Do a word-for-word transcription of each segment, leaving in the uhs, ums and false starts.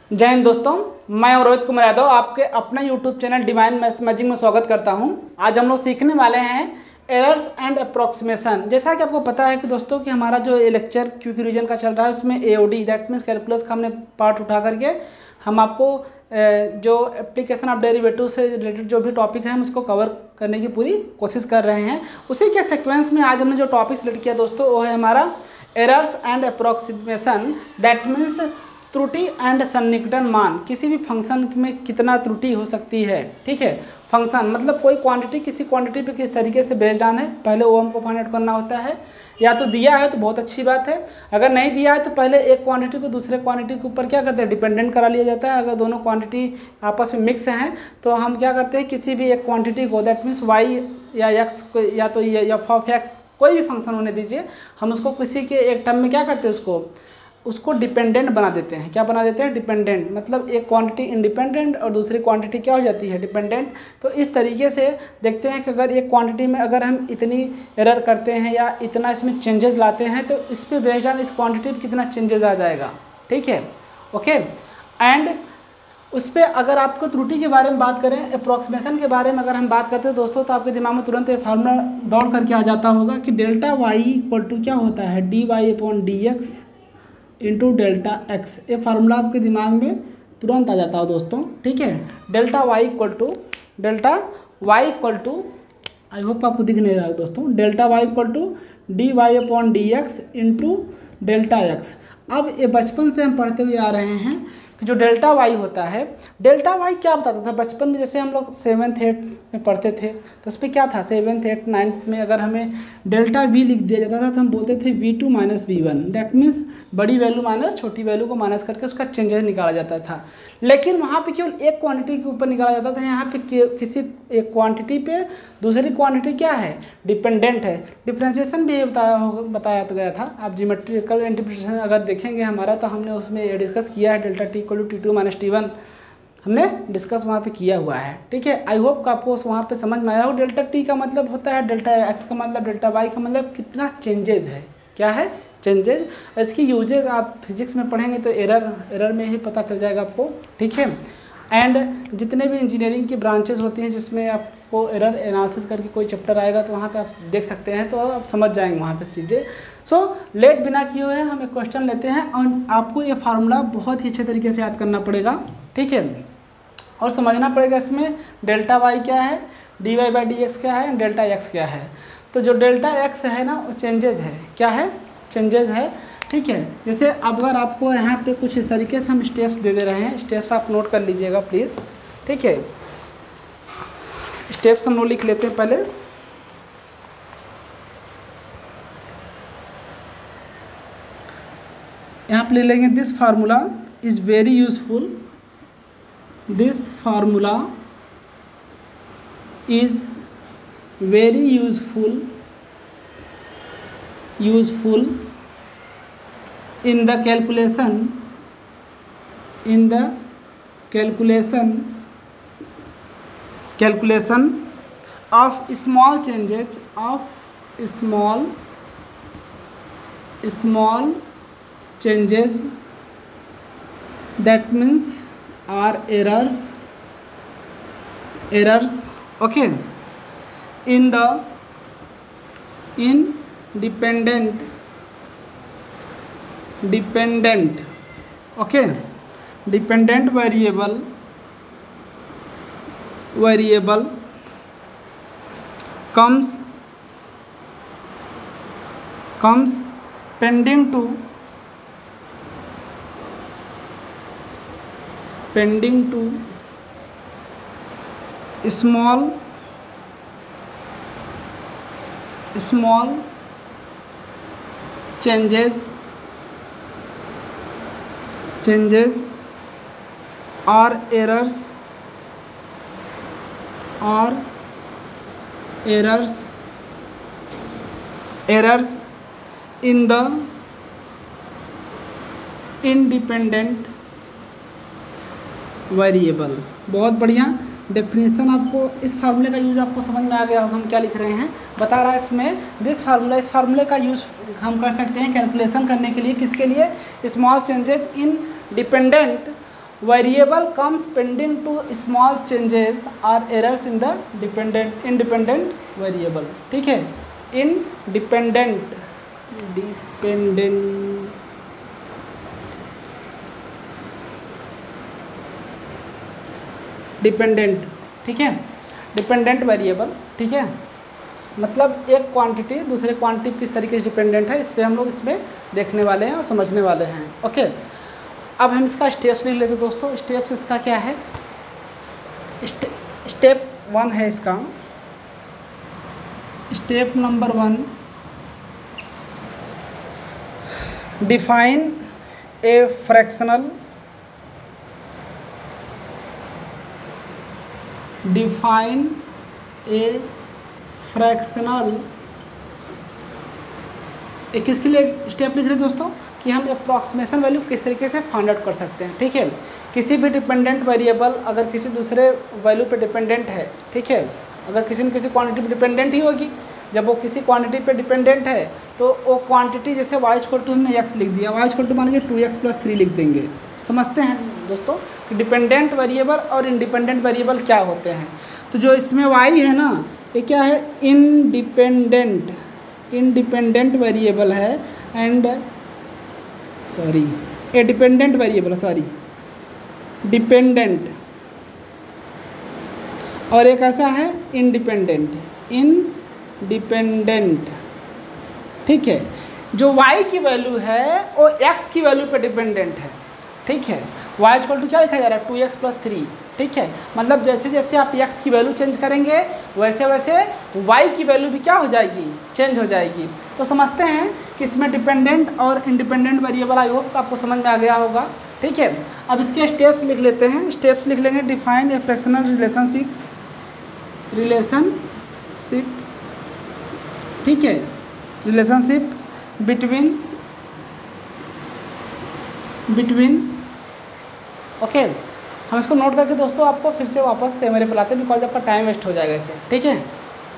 जय हिंद दोस्तों, मैं रोहित कुमार यादव आपके अपना यूट्यूब चैनल डिवाइन मैथमेटिक्स में स्वागत करता हूं। आज हम लोग सीखने वाले हैं एरर्स एंड अप्रॉक्सीमेशन। जैसा कि आपको पता है कि दोस्तों कि हमारा जो ये लेक्चर क्विक रिवीजन का चल रहा है उसमें एओडी दैट मीन्स कैलकुलस का हमने पार्ट उठा करके हम आपको जो एप्लीकेशन ऑफ डेरिवेटिव से रिलेटेड जो भी टॉपिक है हम उसको कवर करने की पूरी कोशिश कर रहे हैं। उसी के सीक्वेंस में आज हमने जो टॉपिक सेलेक्ट किया दोस्तों वो है हमारा errors and approximation that means त्रुटि एंड सन्निकटन मान। किसी भी फंक्शन में कितना त्रुटि हो सकती है, ठीक है। फंक्शन मतलब कोई क्वांटिटी किसी क्वांटिटी पे किस तरीके से बेस्ड ऑन है, पहले वो हमको फाइंड आउट करना होता है। या तो दिया है तो बहुत अच्छी बात है, अगर नहीं दिया है तो पहले एक क्वांटिटी को दूसरे क्वांटिटी के ऊपर क्या करते हैं, डिपेंडेंट करा लिया जाता है। अगर दोनों क्वांटिटी आपस में मिक्स हैं तो हम क्या करते हैं, किसी भी एक क्वांटिटी को दैट मीन्स वाई या एक्स या तो एफ ऑफ एक्स कोई भी फंक्शन होने दीजिए, हम उसको किसी के एक टर्म में क्या करते हैं, उसको उसको डिपेंडेंट बना देते हैं। क्या बना देते हैं, डिपेंडेंट। मतलब एक क्वांटिटी इंडिपेंडेंट और दूसरी क्वांटिटी क्या हो जाती है, डिपेंडेंट। तो इस तरीके से देखते हैं कि अगर एक क्वांटिटी में अगर हम इतनी एरर करते हैं या इतना इसमें चेंजेस लाते हैं तो इस पर बेस्ड ऑन इस क्वांटिटी में कितना चेंजेस आ जाएगा, ठीक है, ओके। एंड उस पर अगर आपको त्रुटि के बारे में बात करें, अप्रॉक्सीमेशन के बारे में अगर हम बात करते हैं दोस्तों, तो आपके दिमाग में तुरंत ये फार्मूला दौड़ करके आ जाता होगा कि डेल्टा वाई इक्वल टू क्या होता है, D Y upon D x into delta X. ये फार्मूला आपके दिमाग में तुरंत आ जाता है दोस्तों, ठीक है। Delta Y equal to delta Y equal to I hope आपको दिख नहीं रहा है दोस्तों, delta Y equal to D Y upon D x into delta X. अब ये बचपन से हम पढ़ते हुए आ रहे हैं कि जो डेल्टा वाई होता है, डेल्टा वाई क्या बताता था बचपन में, जैसे हम लोग सेवन्थ एट्थ में पढ़ते थे तो उस पर क्या था, सेवन्थ एट्थ नाइन्थ में अगर हमें डेल्टा वी लिख दिया जाता था तो हम बोलते थे V two minus V one. That means बड़ी वैल्यू माइनस छोटी वैल्यू को माइनस करके उसका चेंजेस निकाला जाता था। लेकिन वहाँ पे केवल एक क्वांटिटी के ऊपर निकाला जाता था, यहाँ पे किसी एक क्वांटिटी पे दूसरी क्वांटिटी क्या है, डिपेंडेंट है। डिफ्रेंशिएशन भी बताया होगा बताया तो गया था। आप ज्योमेट्रिकल इंटरप्रिटेशन अगर देखेंगे हमारा तो हमने उसमें डिस्कस किया है, delta T equal to T two minus T one हमने डिस्कस वहाँ पे किया हुआ है, ठीक है। आई होप कि आपको वहाँ पे समझ में आया हो। डेल्टा टी का मतलब होता है डेल्टा एक्स का मतलब डेल्टा वाई का मतलब कितना चेंजेस है, क्या है, चेंजेस। इसकी यूजेस आप फिजिक्स में पढ़ेंगे तो एरर एरर में ही पता चल जाएगा आपको, ठीक है। एंड जितने भी इंजीनियरिंग की ब्रांचेस होती हैं जिसमें आपको एरर एनालिसिस करके कोई चैप्टर आएगा तो वहाँ पे आप देख सकते हैं, तो आप समझ जाएंगे वहाँ पे चीज़ें। सो लेट बिना किए हुए हम एक क्वेश्चन लेते हैं और आपको ये फार्मूला बहुत ही अच्छे तरीके से याद करना पड़ेगा, ठीक है। और समझना पड़ेगा इसमें डेल्टा वाई क्या है, D Y by D X क्या है, डेल्टा एक्स क्या है। तो जो डेल्टा एक्स है ना वो चेंजेस है, क्या है, चेंजेस है, ठीक है। जैसे अब अगर आपको यहाँ पे कुछ इस तरीके से हम स्टेप्स दे दे रहे हैं, स्टेप्स आप नोट कर लीजिएगा प्लीज़, ठीक है। स्टेप्स हम लोग लिख लेते हैं पहले। यहाँ पे ले लेंगे this formula is very useful, this formula is very useful useful in the calculation in the calculation calculation of small changes of small small changes that means are errors errors okay in the independent dependent okay dependent variable variable comes comes pending to pending to small small changes changes or errors or errors errors in the independent variable. बहुत बढ़िया definition. आपको इस फार्मूले का use आपको समझ में आ गया होगा हम क्या लिख रहे हैं। बता रहा है इसमें दिस फार्मूला, इस फार्मूले का यूज़ हम कर सकते हैं कैलकुलेशन करने के लिए, किसके लिए, small changes in dependent variable comes pending to small changes are errors in the dependent independent variable. ठीक है, इंडिपेंडेंट डिपेंडेंट डिपेंडेंट ठीक है, डिपेंडेंट वेरिएबल। ठीक है, मतलब एक क्वांटिटी दूसरे क्वांटिटी किस तरीके से डिपेंडेंट है, इस पर हम लोग इसमें देखने वाले हैं और समझने वाले हैं। ओके, अब हम इसका स्टेप्स लिख लेते हैं दोस्तों। स्टेप्स इसका क्या है, स्टे, स्टेप वन है इसका, step number one, define a fractional define a fractional एक किसके लिए स्टेप लिख रहे हैं दोस्तों कि हम अप्रॉक्सीमेशन वैल्यू किस तरीके से फाइंड आउट कर सकते हैं। ठीक है, किसी भी डिपेंडेंट वेरिएबल अगर किसी दूसरे वैल्यू पे डिपेंडेंट है, ठीक है, अगर किसी न किसी क्वांटिटी पे डिपेंडेंट ही होगी, जब वो किसी क्वांटिटी पे डिपेंडेंट है तो वो क्वांटिटी जैसे वाई इक्वल टू हमने एक्स लिख दिया, वाई इक्वल टू मान लीजिए टू एक्स प्लस थ्री लिख देंगे। समझते हैं दोस्तों कि डिपेंडेंट वेरिएबल और इंडिपेंडेंट वेरिएबल क्या होते हैं। तो जो इसमें वाई है ना, ये क्या है, इंडिपेंडेंट इंडिपेंडेंट वेरिएबल है and sorry a dependent variable sorry dependent, और एक ऐसा है इंडिपेंडेंट इंडिपेंडेंट। ठीक है, जो y की वैल्यू है वो x की वैल्यू पे डिपेंडेंट है। ठीक है, y इक्वल टू क्या लिखा जा रहा है, टू एक्स प्लस थ्री। ठीक है, मतलब जैसे जैसे आप x की वैल्यू चेंज करेंगे वैसे वैसे y की वैल्यू भी क्या हो जाएगी, चेंज हो जाएगी। तो समझते हैं कि इसमें डिपेंडेंट और इंडिपेंडेंट वेरिएबल आई होप आपको समझ में आ गया होगा। ठीक है, अब इसके स्टेप्स लिख लेते हैं। स्टेप्स लिख लेंगे, define a fractional relationship relationship ठीक है, रिलेशनशिप बिटवीन बिटवीन ओके, हम इसको नोट करके दोस्तों आपको फिर से वापस कैमरे पर लाते हैं बिकॉज आपका टाइम वेस्ट हो जाएगा इससे। ठीक है,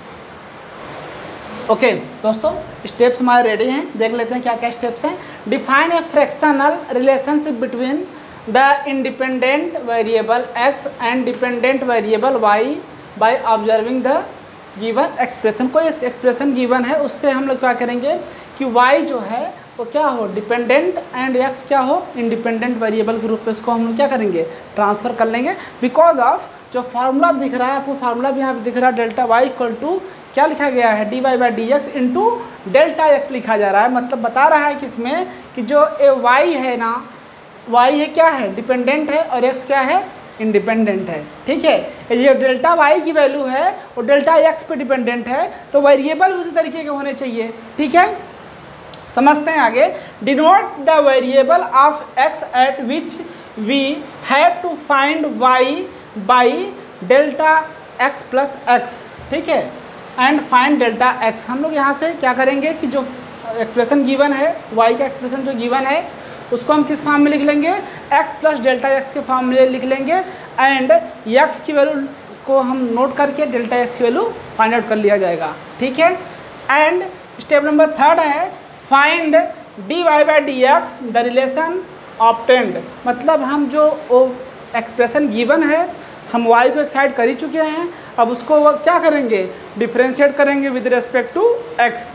ओके दोस्तों, स्टेप्स हमारे रेडी हैं, देख लेते हैं क्या क्या स्टेप्स हैं। Define a fractional relationship between the independent variable x and dependent variable y by observing the given expression. कोई एक्सप्रेशन गिवन है उससे हम लोग क्या करेंगे कि y जो है वो क्या हो, डिपेंडेंट एंड x क्या हो, इंडिपेंडेंट वेरिएबल के रूप में इसको हम लोग क्या करेंगे, ट्रांसफ़र कर लेंगे। बिकॉज ऑफ जो फार्मूला दिख रहा है आपको, फार्मूला भी यहाँ पे दिख रहा है, डेल्टा वाई इक्वल टू क्या लिखा गया है, D Y by D x into delta x लिखा जा रहा है। मतलब बता रहा है कि इसमें कि जो ए वाई है ना, वाई है क्या है, डिपेंडेंट है, और एक्स क्या है, इंडिपेंडेंट है। ठीक है, ये डेल्टा वाई की वैल्यू है वो डेल्टा एक्स पे डिपेंडेंट है, तो वेरिएबल उसी तरीके के होने चाहिए। ठीक है, समझते हैं आगे। Denote the variable of x at which we have to find y by delta x plus x. ठीक है, एंड फाइंड डेल्टा एक्स। हम लोग यहाँ से क्या करेंगे कि जो एक्सप्रेशन गिवन है, वाई का एक्सप्रेशन जो गिवन है उसको हम किस फॉर्म में लिख लेंगे, एक्स प्लस डेल्टा एक्स के फॉर्म में लिख लेंगे, एंड एक्स की वैल्यू को हम नोट करके डेल्टा एक्स की वैल्यू फाइंड आउट कर लिया जाएगा। ठीक है, एंड स्टेप नंबर थर्ड है find d Y by D x the relation obtained. मतलब हम जो एक्सप्रेशन गिवन है हम y को एक साइड कर ही चुके हैं, अब उसको वो क्या करेंगे, डिफ्रेंशिएट करेंगे with respect to x।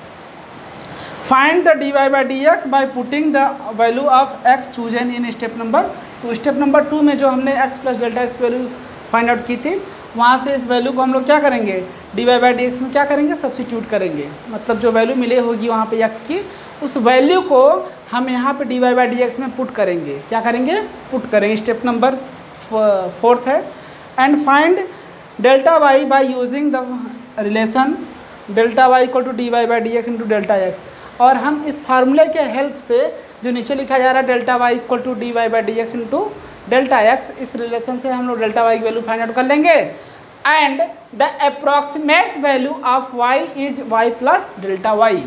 Find the d Y by D x by putting the value of x chosen in step number two. Step number two में जो हमने x plus delta x value find out की थी, वहाँ से इस value को हम लोग क्या करेंगे, d Y by D x में क्या करेंगे, सब्सिट्यूट करेंगे। मतलब जो वैल्यू मिले होगी वहाँ पे x की, उस वैल्यू को हम यहाँ पे d Y by D x में पुट करेंगे। क्या करेंगे, पुट करेंगे। स्टेप नंबर फोर्थ है and find delta y by using the relation delta Y equal to D Y by D x into delta x. और हम इस फार्मूले के हेल्प से जो नीचे लिखा जा रहा है delta Y equal to D Y by D x into delta x, इस रिलेशन से हम लोग डेल्टा वाई की वैल्यू फाइंड आउट कर लेंगे। And the approximate value of y is y plus delta y.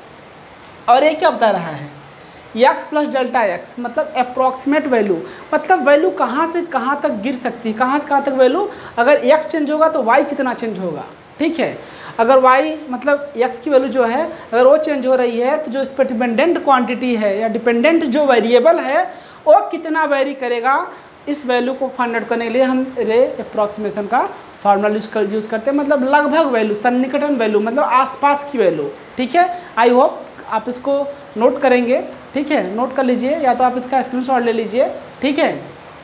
और ये क्या बता रहा है, एक्स प्लस डेल्टा एक्स, मतलब अप्रॉक्सीमेट वैल्यू, मतलब वैल्यू कहाँ से कहाँ तक गिर सकती है, कहाँ से कहाँ तक वैल्यू, अगर एक्स चेंज होगा तो वाई कितना चेंज होगा। ठीक है, अगर y मतलब x की वैल्यू जो है अगर वो चेंज हो रही है तो जो इस पर डिपेंडेंट क्वांटिटी है या डिपेंडेंट जो वेरिएबल है वो कितना वेरी करेगा इस वैल्यू को फाइंड आउट करने के लिए हम रे अप्रॉक्सीमेशन का फार्मूला यूज कर यूज करते हैं, मतलब लगभग वैल्यू, सन्निकटन वैल्यू, मतलब आसपास की वैल्यू। ठीक है, आई होप आप इसको नोट करेंगे। ठीक है, नोट कर लीजिए, या तो आप इसका स्क्रीनशॉट ले लीजिए। ठीक है,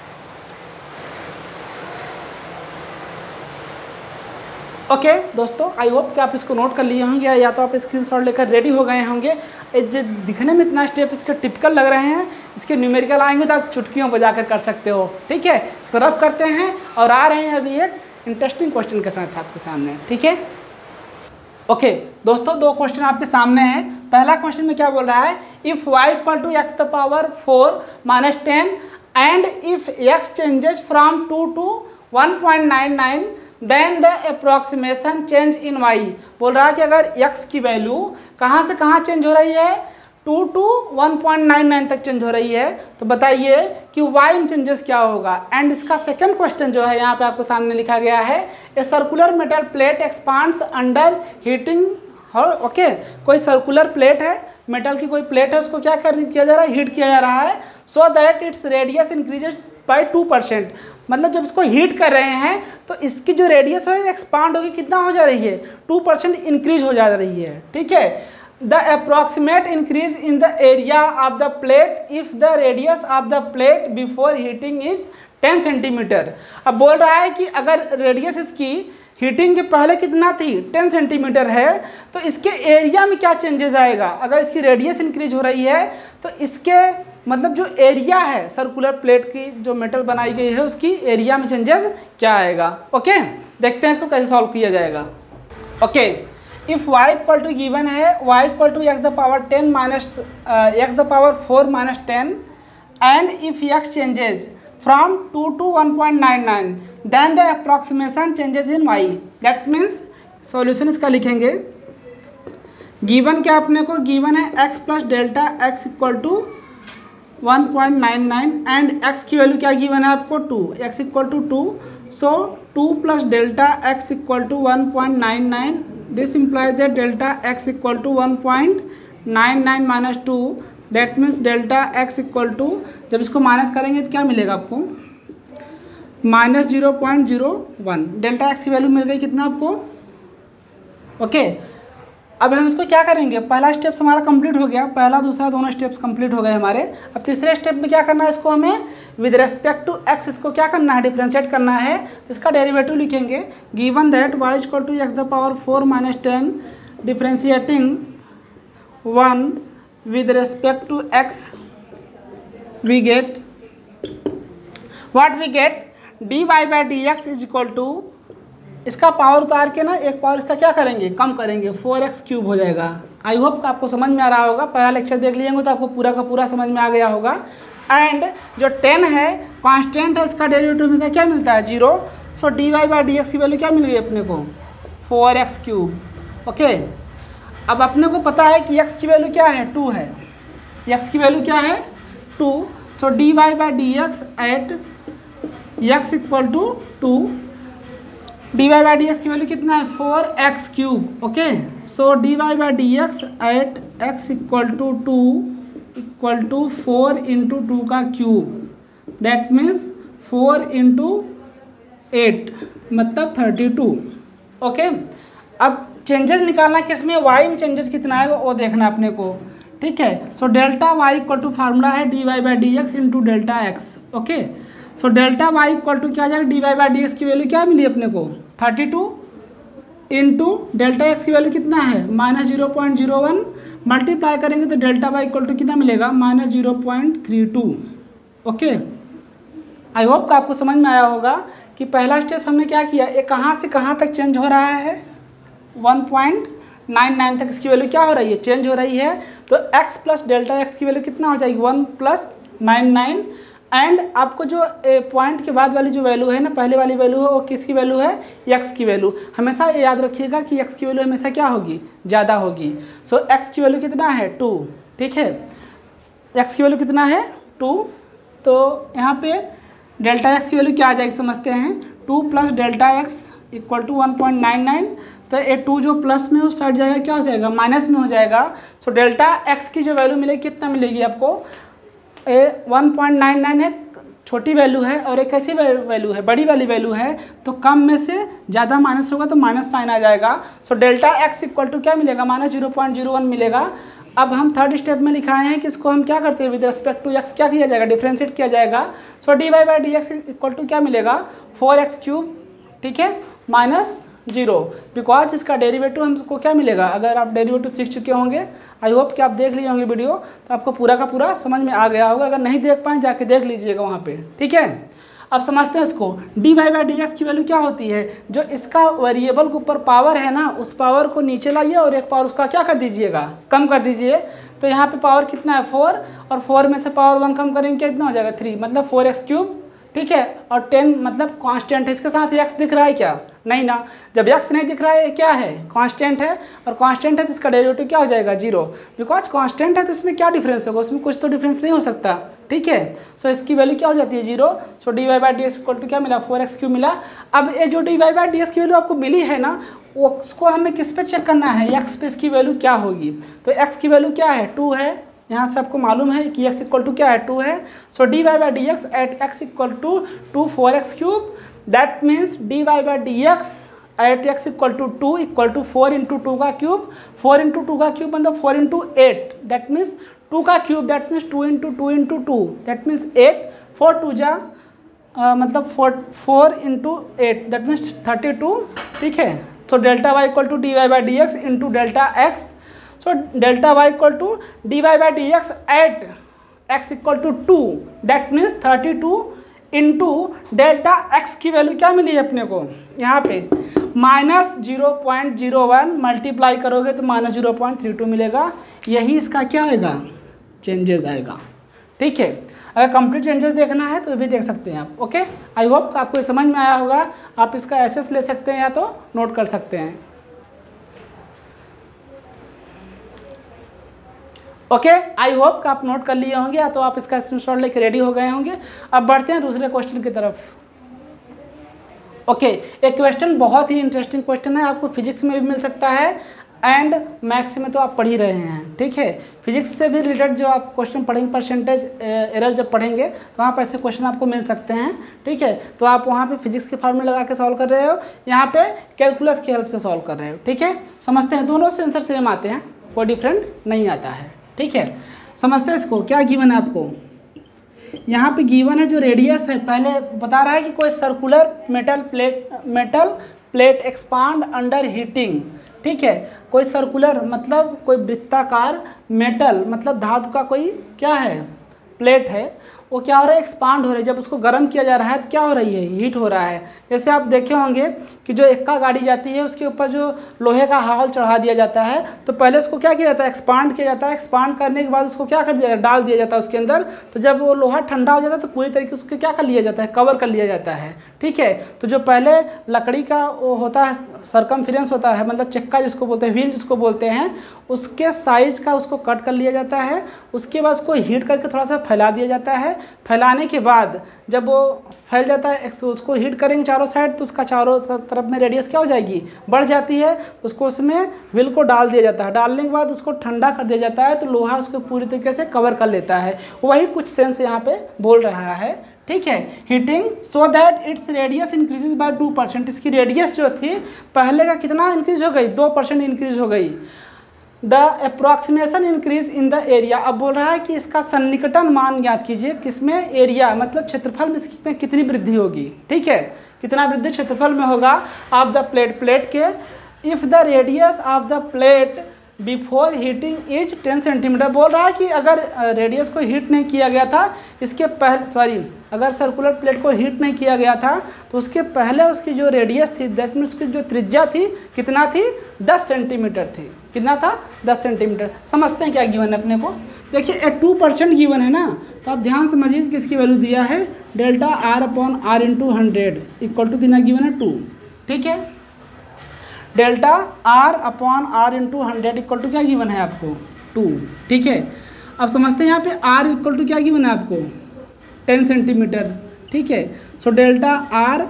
ओके okay, दोस्तों आई होप कि आप इसको नोट कर लिए होंगे, या तो आप स्क्रीनशॉट लेकर रेडी हो गए होंगे। जो दिखने में इतना स्टेप इसके टिपिकल लग रहे हैं, इसके न्यूमेरिकल आएंगे तो आप चुटकियों बजा कर कर सकते हो। ठीक है, इसको रफ करते हैं और आ रहे हैं अभी एक इंटरेस्टिंग क्वेश्चन के साथ आपके सामने। ठीक है, ओके okay, दोस्तों दो क्वेश्चन आपके सामने हैं। पहला क्वेश्चन में क्या बोल रहा है, if y equal to x the power four minus ten and if x changes from two to one point nine nine then the approximation change in y. बोल रहा है कि अगर x की वैल्यू कहाँ से कहाँ चेंज हो रही है, two to one point nine nine तक चेंज हो रही है, तो बताइए कि y में चेंजेस क्या होगा। एंड इसका सेकंड क्वेश्चन जो है यहाँ पे आपको सामने लिखा गया है, a circular metal plate expands under heating. Okay, कोई सर्कुलर प्लेट है, मेटल की कोई प्लेट है, उसको क्या कर किया जा रहा है, हीट किया जा रहा है, so that its radius increases by two percent. मतलब जब इसको हीट कर रहे हैं तो इसकी जो रेडियस है एक्सपांड होगी, कितना हो जा रही है, टू परसेंट इंक्रीज हो जा रही है। ठीक है, the approximate increase in the area of the plate if the radius of the plate before heating is ten centimetre. अब बोल रहा है कि अगर रेडियस इसकी हीटिंग के पहले कितना थी, टेन सेंटीमीटर है, तो इसके एरिया में क्या चेंजेस आएगा। अगर इसकी रेडियस इंक्रीज हो रही है तो इसके मतलब जो एरिया है सर्कुलर प्लेट की जो मेटल बनाई गई है उसकी एरिया में चेंजेस क्या आएगा। ओके, देखते हैं इसको कैसे सॉल्व किया जाएगा। Okay, if y equal to given है y equal to x the power ten minus x the power four minus ten and if x changes from two to one point nine nine then the approximation changes in y। That means solution इसका लिखेंगे, given क्या अपने को, given है x plus delta x equal to one point nine nine and x की value क्या given है आपको, two, x equal to two, so two plus delta x equal to one point nine nine, this implies that delta x equal to one point nine nine minus two, that means delta x equal to, जब इसको minus करेंगे तो क्या मिलेगा आपको, minus zero point zero one. Delta x की value मिल गई कितना आपको। ओके, अब हम इसको क्या करेंगे, पहला स्टेप्स हमारा कंप्लीट हो गया, पहला दूसरा दोनों स्टेप्स कंप्लीट हो गए हमारे। अब तीसरे स्टेप में क्या करना है, इसको हमें विद रेस्पेक्ट टू एक्स इसको क्या करना है, डिफ्रेंशिएट करना है। इसका डेरिवेटिव लिखेंगे, given that y equal to x the power four minus ten differentiating one with respect to x we get what we get, d Y by D x is equal to, इसका power उतार के ना एक power इसका क्या करेंगे, कम करेंगे, four x cube हो जाएगा। आई होप आपको समझ में आ रहा होगा, पहला लेक्चर देख लीजिएंगे तो आपको पूरा का पूरा समझ में आ गया होगा। एंड जो टेन है कांस्टेंट है, इसका डेरिवेटिव में से क्या मिलता है, zero, so D Y by D x की वैल्यू क्या मिल गई अपने को, फोर एक्स क्यूब। ओके, अब अपने को पता है कि एक्स की वैल्यू क्या है, टू है, एक्स की वैल्यू क्या है, two, so D Y by D x at x equal to two, D Y by D x की वैल्यू कितना है, four x cube. Okay, so D Y by D x at x equal to two equal to four into two का cube, that means four into eight मतलब thirty two. Okay, अब changes निकालना किस में, Y में changes कितना है वो देखना अपने को। ठीक है, so delta Y equal to formula है D Y by D x into delta x. Okay, so delta Y equal to क्या आ जाएगा, d Y by D x की वैल्यू क्या मिली अपने को, thirty two into delta x की वैल्यू कितना है, minus zero point zero one, multiply करेंगे तो डेल्टा वाई इक्वल टू कितना मिलेगा, minus zero point three two. Okay, I hope आपको समझ में आया होगा कि पहला स्टेप हमने क्या किया, ये कहाँ से कहाँ तक चेंज हो रहा है, वन पॉइंट नाइन नाइन तक इसकी वैल्यू क्या हो रही है, चेंज हो रही है। तो x प्लस डेल्टा एक्स की वैल्यू कितना हो जाएगी, one plus nine nine, and आपको जो पॉइंट के बाद वाली जो वैल्यू है ना, पहले वाली वैल्यू है वो किसकी वैल्यू है, x की वैल्यू। हमेशा याद रखिएगा कि x की वैल्यू हमेशा क्या होगी, ज़्यादा होगी। सो so, x की वैल्यू कितना है, टू। ठीक है, x की वैल्यू कितना है, टू। तो यहाँ पे डेल्टा एक्स की वैल्यू क्या आ जाएगी समझते हैं, two plus delta x equal to one point nine nine, तो ए टू जो प्लस में उस साइड जाएगा क्या हो जाएगा, माइनस में हो जाएगा। सो डेल्टा एक्स की जो वैल्यू मिलेगी कितना मिलेगी आपको, a one point nine nine है, छोटी वैल्यू है और एक ऐसी वैल्यू है बड़ी वाली वैल्यू है, तो कम में से ज़्यादा माइनस होगा तो माइनस साइन आ जाएगा। So delta x equal to क्या मिलेगा, minus zero point zero one मिलेगा। अब हम थर्ड स्टेप में लिखाए हैं कि इसको हम क्या करते हैं, विद रिस्पेक्ट टू एक्स क्या किया जाएगा, डिफ्रेंशिएट किया जाएगा। So D Y by D x equal to क्या मिलेगा, फोर एक्स क्यूब, ठीक है, माइनस जीरो, बिकॉज इसका डेरिवेटिव हमको क्या मिलेगा, अगर आप डेरिवेटिव सीख चुके होंगे, आई होप कि आप देख लिए होंगे वीडियो, तो आपको पूरा का पूरा समझ में आ गया होगा। अगर नहीं देख पाए जाके देख लीजिएगा वहाँ पे, ठीक है। अब समझते हैं इसको, d Y by D x की वैल्यू क्या होती है, जो इसका वेरिएबल के ऊपर पावर है ना, उस पावर को नीचे लाइए और एक पावर उसका क्या कर दीजिएगा, कम कर दीजिए। तो यहाँ पे पावर कितना है, फोर, और फोर में से पावर वन कम करेंगे कितना हो जाएगा, थ्री, मतलब फोर एक्स क्यूब, ठीक है। और टेन मतलब कांस्टेंट है, इसके साथ एक्स दिख रहा है क्या, नहीं ना। जब एक्स नहीं दिख रहा है क्या है, कांस्टेंट है, और कांस्टेंट है तो इसका डेरिवेटिव क्या हो जाएगा, जीरो, बिकॉज कांस्टेंट है तो इसमें क्या डिफरेंस होगा, उसमें कुछ तो डिफरेंस नहीं हो सकता, ठीक है। सो इसकी वैल्यू क्या हो जाती है, zero. So D Y by D x equal to क्या मिला, फोर एक्स क्यूब मिला। अब ये जो d Y by D x की वैल्यू आपको मिली है ना, वो उसको हमें किस पे चेक करना है, एक्स पे इसकी वैल्यू क्या होगी। तो एक्स की वैल्यू क्या है, टू है, यहाँ से आपको मालूम है कि x इक्वल टू क्या है, टू है। So D Y by D x at x equal to two four x cube, that means D Y by D x at x equal to two equal to four into two का cube, four into two का cube मतलब four into eight, that means two का cube, that means two into two into two, that means eight, four two जा मतलब four four into eight, that means thirty two, ठीक है। So delta Y equal to D Y by D x into delta x. So delta y equal to dy by dx at x equal to two, that means thirty two into delta x की value क्या मिली है अपने को, यहाँ पे minus zero point zero one multiply करोगे तो minus zero point three two मिलेगा। यही इसका क्या आएगा, चेंजेस आएगा, ठीक है। अगर कंप्लीट चेंजेस देखना है तो भी देख सकते हैं आप, ओके। आई होप आपको समझ में आया होगा। आप इसका एसेस ले सकते हैं या तो नोट कर सकते हैं, ओके। आई होप कि आप नोट कर लिए होंगे या तो आप इसका स्क्रीनशॉट लेके रेडी हो गए होंगे। अब बढ़ते हैं दूसरे क्वेश्चन की तरफ, ओके। एक क्वेश्चन बहुत ही इंटरेस्टिंग क्वेश्चन है, आपको फिजिक्स में भी मिल सकता है एंड मैथ्स में तो आप पढ़ ही रहे हैं, ठीक है। फिजिक्स से भी रिलेटेड जो आप क्वेश्चन पढ़ेंगे, परसेंटेज एरर जब पढ़ेंगे तो वहाँ पर ऐसे क्वेश्चन आपको मिल सकते हैं, ठीक है। तो आप वहाँ पे फिजिक्स के फॉर्मूले लगा के सॉल्व कर रहे हो, यहाँ पे कैलकुलस की हेल्प से सॉल्व कर रहे हो, ठीक है। समझते हैं, दोनों से आंसर सेम आते हैं, कोई डिफरेंट नहीं आता है, ठीक है। समझते हैं इसको, क्या गिवन है आपको, यहाँ पे गिवन है जो रेडियस है, पहले बता रहा है कि कोई circular metal plate metal plate expand under heating, ठीक है। कोई सर्कुलर मतलब कोई वृत्ताकार मेटल मतलब धातु का कोई क्या है, प्लेट है, वो क्या हो रहा है, एक्सपांड हो रही है। जब उसको गर्म किया जा रहा है तो क्या हो रही है, हीट हो रहा है। जैसे आप देखे होंगे कि जो एक्का गाड़ी जाती है उसके ऊपर जो लोहे का हाल चढ़ा दिया जाता है, तो पहले उसको क्या किया जाता है, एक्सपांड किया जाता है। एक्सपांड करने के बाद उसको क्या कर दिया जाता है, डाल दिया जाता है उसके अंदर। तो जब वो लोहा ठंडा हो जाता है तो पूरी तरीके से उसको क्या कर लिया जाता है, कवर कर लिया जाता है, ठीक है। तो जो पहले लकड़ी का वो होता है, सर्कमफ्रेंस होता है, मतलब चक्का जिसको बोलते हैं, व्हील जिसको बोलते हैं, उसके साइज का उसको कट कर लिया जाता है। उसके बाद उसको हीट करके थोड़ा सा फैला दिया जाता है। फैलाने के बाद जब वो फैल जाता है, उसको हीट करेंगे चारों साइड, तो उसका चारों तरफ में रेडियस क्या हो जाएगी, बढ़ जाती है। तो उसको उसमें व्हील को डाल दिया जाता है। डालने के बाद उसको ठंडा कर दिया जाता है, तो लोहा उसको पूरी तरीके से कवर कर लेता है। वही कुछ सेंस यहाँ पे बोल रहा है, ठीक है। Heating so that its radius increases by two percent. इसकी रेडियस जो थी पहले का कितना इंक्रीज हो गई, दो परसेंट इंक्रीज हो गई। The approximation increase in the area. अब बोल रहा है कि इसका सन्निकटन मान ज्ञात कीजिए, किसमें, एरिया मतलब क्षेत्रफल में इसमें कितनी वृद्धि होगी, ठीक है। कितना वृद्धि क्षेत्रफल में होगा ऑफ द प्लेट, प्लेट के। If the radius of the plate before heating is ten centimetre. बोल रहा है कि अगर रेडियस को हीट नहीं किया गया था इसके पहले, सॉरी अगर सर्कुलर प्लेट को हीट नहीं किया गया था तो उसके पहले उसकी जो रेडियस थी, दैट मीन्स उसकी जो त्रिज्या थी कितना थी, दस सेंटीमीटर थी। कितना था, दस सेंटीमीटर। समझते हैं क्या गिवन है अपने को। देखिए टू परसेंट गिवन है ना, तो आप ध्यान समझिए किसकी वैल्यू दिया है, delta r upon r into hundred equal to कितना गिवन है, टू, ठीक है। Delta r upon r into hundred equal to क्या गिवन है आपको, टू, ठीक है। अब समझते हैं यहाँ पे आर इक्वल टू क्या गिवन है आपको, टेन सेंटीमीटर, ठीक है। So delta r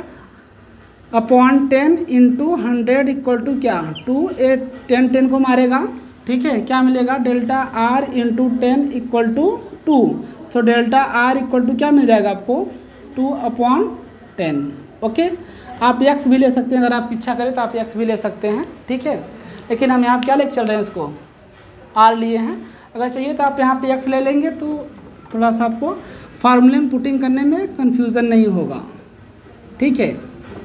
upon ten into hundred equal to क्या, टू, एट, टेन टेन को मारेगा, ठीक है। क्या मिलेगा, delta r into ten equal to two. So delta r equal to क्या मिल जाएगा आपको, टू अपॉन टेन। ओके, आप एक्स भी ले सकते हैं, अगर आपकी इच्छा करें तो आप एक्स भी ले सकते हैं, ठीक है। लेकिन हम यहाँ क्या लेके चल रहे हैं, इसको आर लिए हैं। अगर चाहिए तो आप यहाँ पे एक्स ले लेंगे, तो थोड़ा सा आपको फार्मूले में पुटिंग करने में कन्फ्यूज़न नहीं होगा, ठीक है।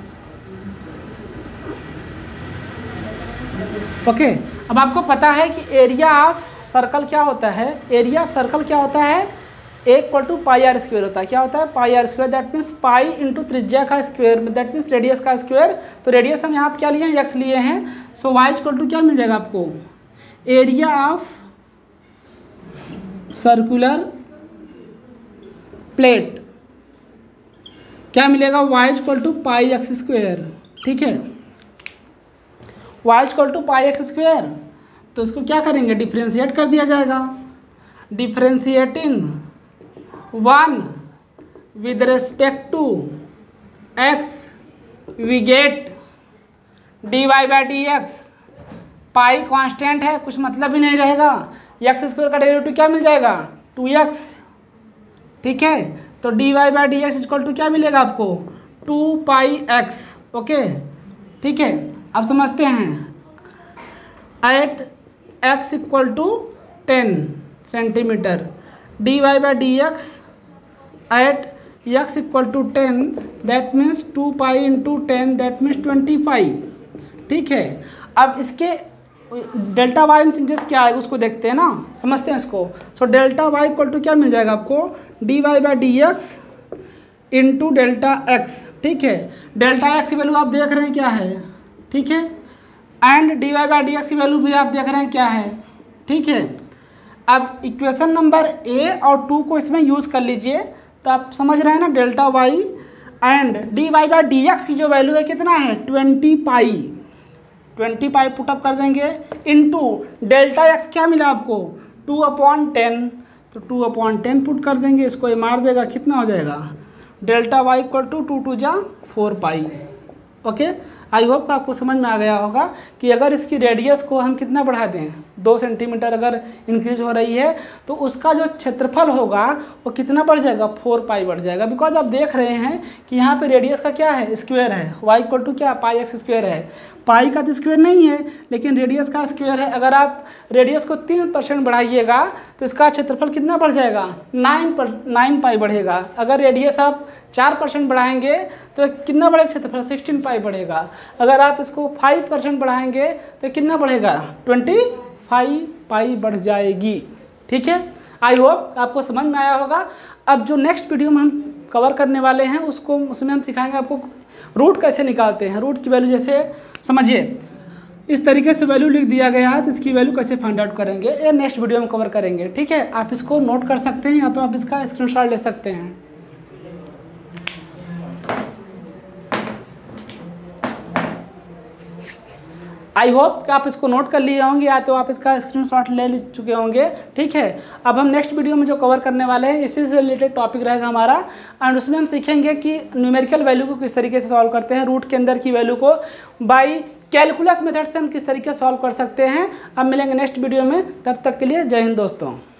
ओके, अब आपको पता है कि एरिया ऑफ सर्कल क्या होता है। एरिया ऑफ सर्कल क्या होता है, A equal to pi r square होता है। क्या होता है, pi r square, that means pi into त्रिज्या का स्क्वायर, दैट मीन्स रेडियस का स्क्वायर। तो रेडियस हम यहाँ पे क्या लिए हैं, एक्स लिए हैं। सो वाई इक्वल टू क्या मिल जाएगा आपको, एरिया ऑफ सर्कुलर प्लेट क्या मिलेगा, y equal to pi x square, ठीक है। Y equal to pi x square, तो इसको क्या करेंगे, डिफ्रेंशिएट कर दिया जाएगा। Differentiating one with respect to x we get d Y by D x. Pi constant है, कुछ मतलब ही नहीं रहेगा। एक्स स्क्वायर का डेरिवेटिव क्या मिल जाएगा, टू एक्स, ठीक है। तो d Y by D x equal to क्या मिलेगा आपको, टू पाई एक्स। ओके, ठीक है। अब समझते हैं, at x equal to ten centimetre, d Y by D x at x equal to ten, that means two pi into ten, that means twenty five, ठीक है। अब इसके डेल्टा वाई में चेंजेस क्या आएगा उसको देखते हैं ना, समझते हैं इसको। So delta Y equal to क्या मिल जाएगा आपको, d Y by D x into delta x, ठीक है। डेल्टा एक्स की वैल्यू आप देख रहे हैं क्या है, ठीक है, and d Y by D x की वैल्यू भी आप देख रहे हैं क्या है, ठीक है। अब इक्वेशन नंबर ए और टू को इसमें यूज़ कर लीजिए, तो आप समझ रहे हैं ना, delta y and d Y by D x की जो वैल्यू है कितना है, twenty pi, twenty pi put up कर देंगे, इनटू डेल्टा एक्स क्या मिला आपको, टू अपॉन टेन, तो टू अपॉन टेन पुट कर देंगे, इसको ये मार देगा, कितना हो जाएगा, delta Y equal to two two जा four pi. Okay, I hope आपको समझ में आ गया होगा कि अगर इसकी रेडियस को हम कितना बढ़ा दें, दो सेंटीमीटर अगर इंक्रीज हो रही है, तो उसका जो क्षेत्रफल होगा वो कितना बढ़ जाएगा, फोर पाई बढ़ जाएगा। बिकॉज आप देख रहे हैं कि यहाँ पे रेडियस का क्या है, स्क्वायर है, वाई इक्वल टू क्या, पाई एक्स स्क्वायर है। पाई का तो स्क्वायर नहीं है, लेकिन रेडियस का स्क्वायर है। अगर आप रेडियस को तीन परसेंट बढ़ाइएगा तो इसका क्षेत्रफल कितना बढ़ जाएगा, नाइन पर नाइन पाई बढ़ेगा। अगर रेडियस आप चार परसेंट बढ़ाएंगे तो कितना बढ़ेगा क्षेत्रफल, सिक्सटीन पाई बढ़ेगा। अगर आप इसको फाइव परसेंट बढ़ाएंगे तो कितना बढ़ेगा, ट्वेंटी फाइव पाई बढ़ जाएगी, ठीक है। आई होप आपको समझ में आया होगा। अब जो नेक्स्ट वीडियो में हम कवर करने वाले हैं उसको उसमें हम सिखाएंगे आपको रूट कैसे निकालते हैं। रूट की वैल्यू जैसे समझिए इस तरीके से वैल्यू लिख दिया गया है, तो इसकी वैल्यू कैसे फाइंड आउट करेंगे ये नेक्स्ट वीडियो में कवर करेंगे, ठीक है। आप इसको नोट कर सकते हैं या तो आप इसका स्क्रीनशॉट ले सकते हैं। आई होप कि आप इसको नोट कर लिए होंगे या तो आप इसका स्क्रीनशॉट ले चुके होंगे, ठीक है। अब हम नेक्स्ट वीडियो में जो कवर करने वाले हैं इसी से रिलेटेड टॉपिक रहेगा हमारा, एंड उसमें हम सीखेंगे कि न्यूमेरिकल वैल्यू को किस तरीके से सॉल्व करते हैं, रूट के अंदर की वैल्यू को बाय कैलकुलस मेथड से हम किस तरीके से सॉल्व कर सकते हैं। अब मिलेंगे नेक्स्ट वीडियो में, तब तक के लिए जय हिंद दोस्तों।